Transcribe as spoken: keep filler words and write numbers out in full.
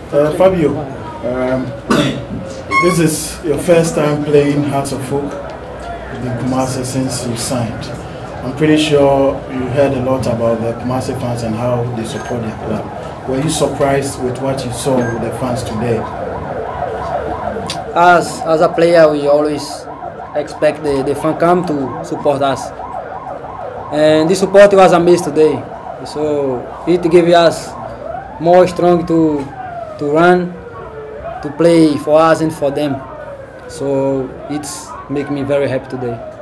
Uh, Fabio, um, this is your first time playing Hearts of Oak in Kumasi since you signed. I'm pretty sure you heard a lot about the Kumasi fans and how they support their club. Were you surprised with what you saw with the fans today? As as a player, we always expect the, the fan camp to support us. And the support was amazing today. So it gave us more strong to to run, to play for us and for them. So it's make me very happy today.